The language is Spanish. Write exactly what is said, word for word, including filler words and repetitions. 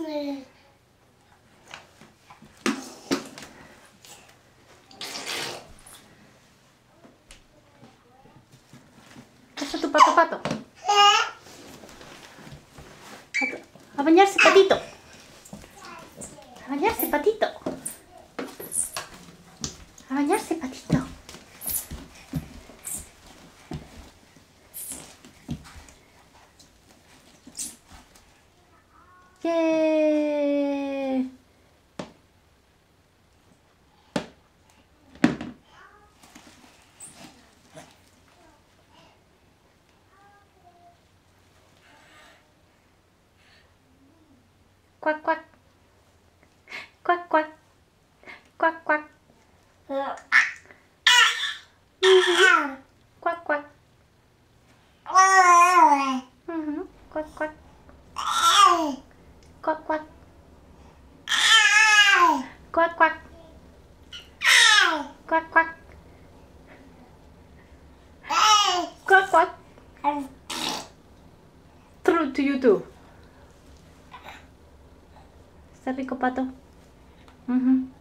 Pasa tu pato pato. A bañarse, patito. A bañarse, patito. A bañarse, patito. ¡Yay! Cuac, cuac. Cuac, cuac. Cuac, cuac. Uh-huh. Cuac, cuac. Uh-huh. Cuac, cuac. Cuac, cuac. Cuac, cuac. Cuac, cuac. Cuac, cuac. True to you too. Está rico, pato. Uh-huh.